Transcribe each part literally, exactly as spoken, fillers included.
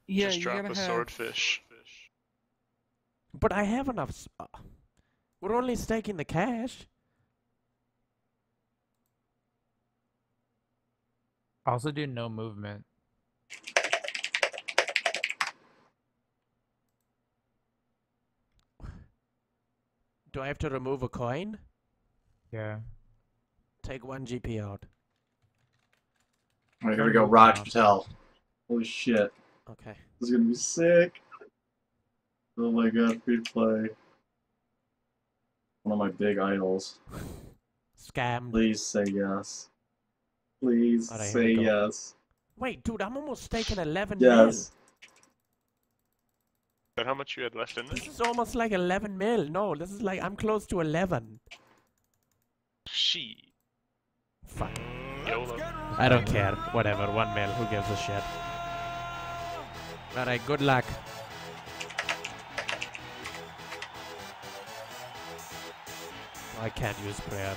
Yeah, Just you drop gotta a have... swordfish. But I have enough. S uh, we're only staking the cash. Also do no movement. Do I have to remove a coin? Yeah. Take one G P out. Alright, here we go. Raj Patel. Holy shit. Okay. This is gonna be sick. Oh my god, free to play. One of my big idols. Scam. Please say yes. Please Alright, here say we go. yes. Wait, dude, I'm almost staking eleven Yes. mil. Is that how much you had left in there? This is almost like eleven mil. No, this is like, I'm close to eleven. She. Fuck. YOLO. I don't care. Whatever, one mil. Who gives a shit? Alright, good luck. I can't use prayer.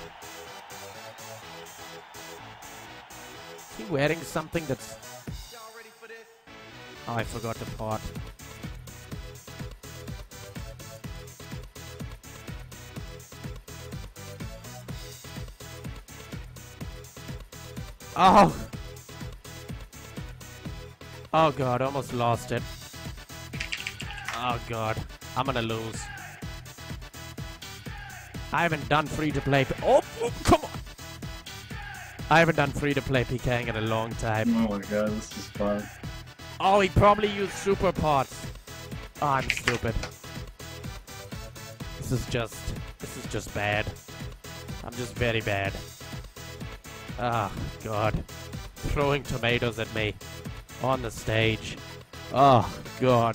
Is he wearing something that's... Oh, I forgot the pot. Oh! Oh god, almost lost it. Oh god, I'm gonna lose. I haven't done free-to-play... Oh, oh, come on! I haven't done free-to-play PKing in a long time. Oh my god, this is fun. Oh, he probably used super pots. Oh, I'm stupid. This is just... This is just bad. I'm just very bad. Ah, god. Throwing tomatoes at me. On the stage. Oh, god.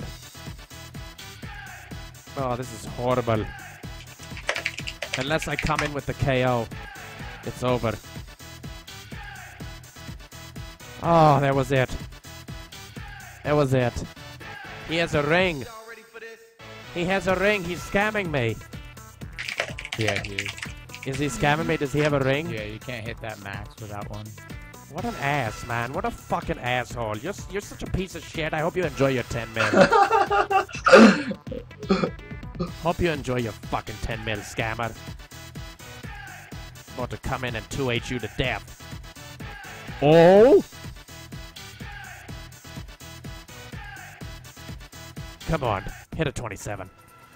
Oh, this is horrible. Unless I come in with the K O. It's over. Oh, that was it. That was it. He has a ring. He has a ring. He's scamming me. Yeah, dude. Is he scamming me? Does he have a ring? Yeah, you can't hit that max without one. What an ass, man. What a fucking asshole. You're, you're such a piece of shit. I hope you enjoy your ten mil. Hope you enjoy your fucking ten mil, scammer. About to come in and two H you to death. Oh! Come on. Hit a twenty-seven.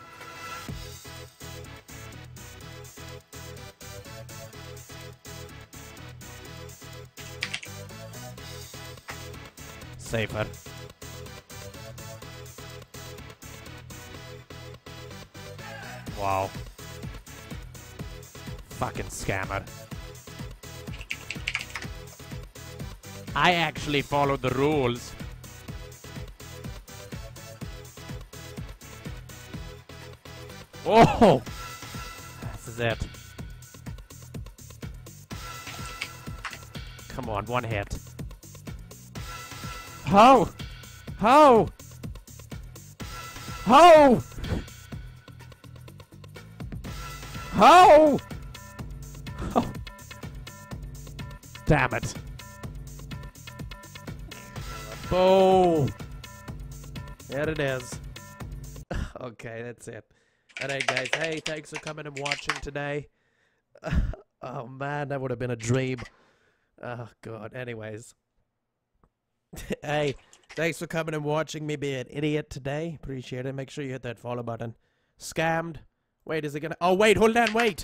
Safer. Wow. Fucking scammer. I actually followed the rules. Oh! This is it. Come on, one hit. How? How? How? How? Oh. Damn it. Boom. There it is. Okay, that's it. Alright, guys. Hey, thanks for coming and watching today. Oh, man, that would have been a dream. Oh, God. Anyways. Hey, thanks for coming and watching me be an idiot today. Appreciate it. Make sure you hit that follow button. Scammed. Wait, is it gonna... Oh, wait, hold on, wait.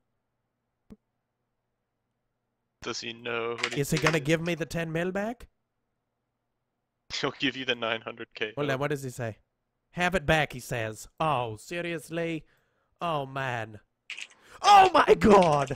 Does he know what Is he gonna give me the ten mil back? He'll give you the nine hundred K. Hold on, what does he say? Have it back, he says. Oh, seriously? Oh, man. Oh, my God!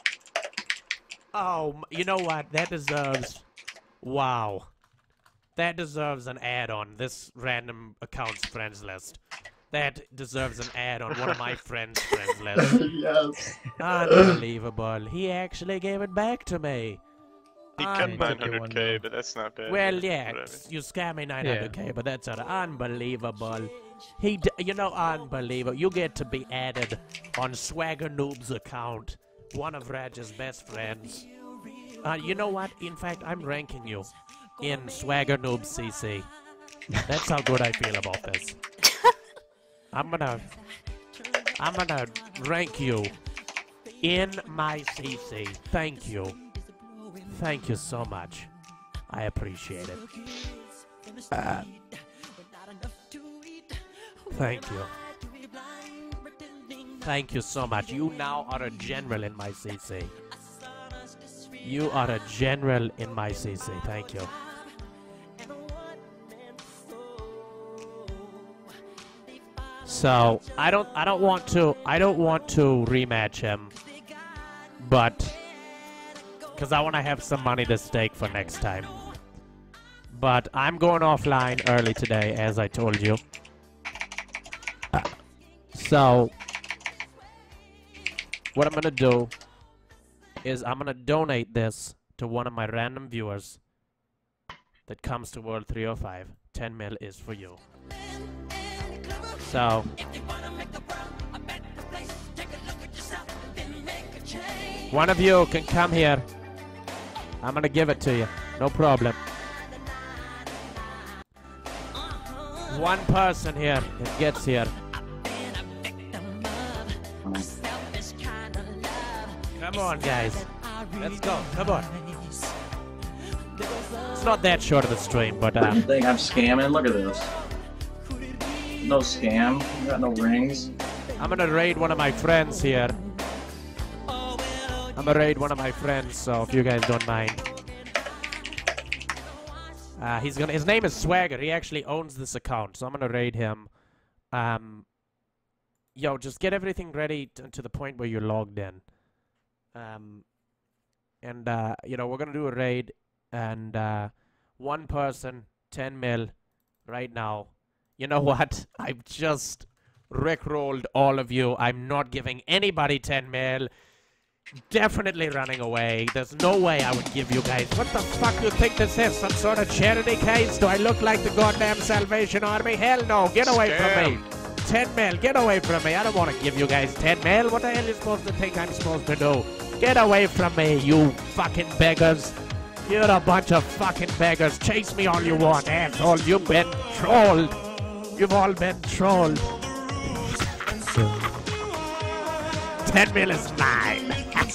Oh, you know what? That deserves... Wow. That deserves an ad on this random accounts friends list. That deserves an ad on one of my friends' friends list. Yes. Unbelievable. He actually gave it back to me. He cut Unbe- nine hundred K, but that's not bad. Well, yeah, Whatever. it's- you scam me nine hundred K, but that's uh, unbelievable. He, d you know, unbelievable. You get to be added on Swagger Noob's account, one of Raj's best friends. Uh, you know what? In fact, I'm ranking you in Swagger Noob C C. That's how good I feel about this. I'm gonna, I'm gonna rank you in my C C. Thank you. Thank you so much. I appreciate it. Uh, thank you. Thank you so much. You now are a general in my C C. You are a general in my C C. Thank you. So I don't I don't want to I don't want to rematch him, but because I want to have some money to stake for next time. But I'm going offline early today, as I told you. Uh, so what I'm gonna do is I'm gonna donate this to one of my random viewers that comes to World three oh five. ten mil is for you. So one of you can come here. I'm gonna give it to you. No problem. One person here that gets here. Come on, guys. Let's go. Come on. It's not that short of a stream, but I um, think I'm scamming. Look at this. No scam. I got no rings. I'm gonna raid one of my friends here. I'm gonna raid one of my friends, so if you guys don't mind. Uh, he's gonna. His name is Swagger. He actually owns this account, so I'm gonna raid him. Um, yo, just get everything ready to, to the point where you're logged in. Um, and uh, you know we're gonna do a raid, and uh, one person, ten mil, right now. You know what? I've just rickrolled all of you. I'm not giving anybody ten mil. Definitely running away. There's no way I would give you guys. What the fuck do you think this is? Some sort of charity case? Do I look like the goddamn Salvation Army? Hell no. Get away from me. ten mil. Get away from me. I don't want to give you guys ten mil. What the hell are you supposed to think I'm supposed to do? Get away from me, you fucking beggars. You're a bunch of fucking beggars. Chase me all you want, asshole. You've been trolled. You've all been trolled. ten mil is mine.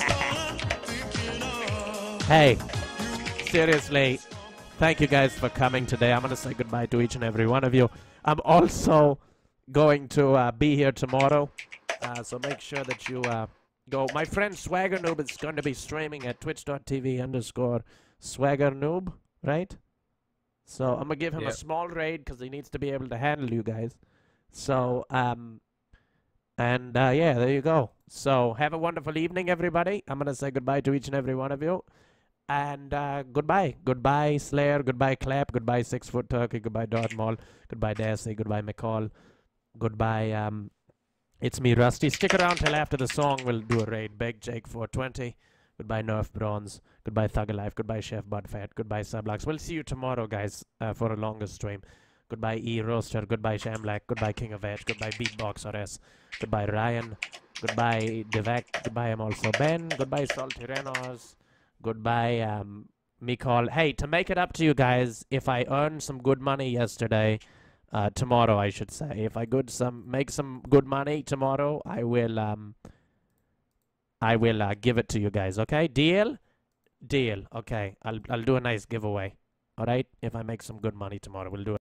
Hey, seriously, thank you guys for coming today. I'm going to say goodbye to each and every one of you. I'm also going to uh, be here tomorrow, uh, so make sure that you uh, go. My friend Swagger Noob is going to be streaming at twitch.tv underscore Swagger Noob, right? So I'm going to give him Yep. a small raid because he needs to be able to handle you guys. So, um... And, uh, yeah, there you go. So, have a wonderful evening, everybody. I'm going to say goodbye to each and every one of you. And, uh, goodbye. Goodbye, Slayer. Goodbye, Clap. Goodbye, Six Foot Turkey. Goodbye, Dartmall. Goodbye, Dassey. Goodbye, McCall. Goodbye, um, it's me, Rusty. Stick around till after the song. We'll do a raid. Big Jake four twenty. Goodbye, Nerf Bronze. Goodbye, Thug Alive. Goodbye, Chef Budfat. Goodbye, Sublux. We'll see you tomorrow, guys, uh, for a longer stream. Goodbye, E Roaster. Goodbye, Shamlack. Goodbye, King of Edge. Goodbye, Beatbox R S. Goodbye, Ryan. Goodbye, Devek. Goodbye, I'm also Ben. Goodbye, Salty Renos. Goodbye, um, Mikol. Hey, to make it up to you guys, if I earned some good money yesterday, uh, tomorrow I should say, if I good some make some good money tomorrow, I will um, I will uh, give it to you guys. Okay, deal, deal. Okay, I'll I'll do a nice giveaway. All right, if I make some good money tomorrow, we'll do it.